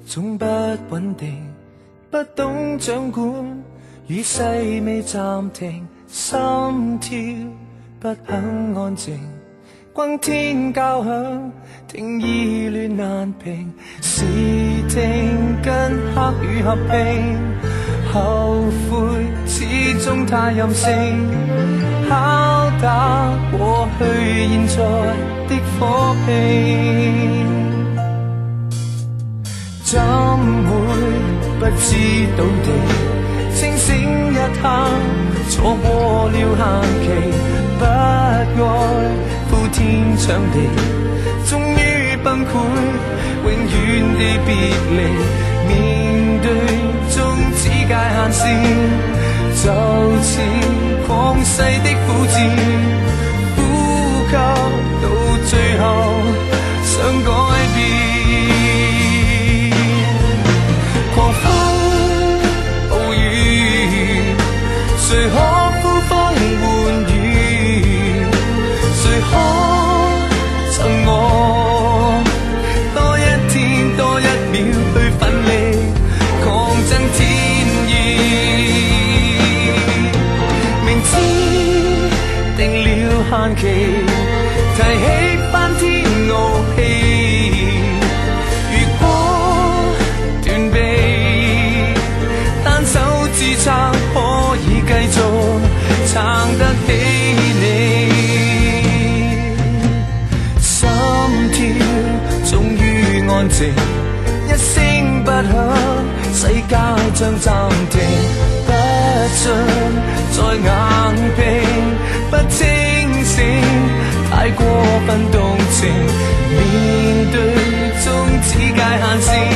總不穩定，不懂掌管，與細微暫停，心跳不肯安靜，轟天交響，聽意亂難平，視聽跟黑雨合併，後悔始終太任性，敲打過去現在的火拼，怎會不知道地清醒一刻，錯過了限期，不愛呼天搶地，終於崩潰，永遠地別離，面對終止界限線，就似曠世的苦戰，呼吸到最後想改變，狂風暴雨，誰可呼風喚雨，誰可贈我多一天多一秒去奮力抗爭天意，明知定了限期，提起翻天傲氣，如果斷臂單手支撐可以繼續撐得起你，心跳終於安靜，一聲不響，世界將暫停，不信再硬拼，不清醒，太過分動情，面對終止界限線，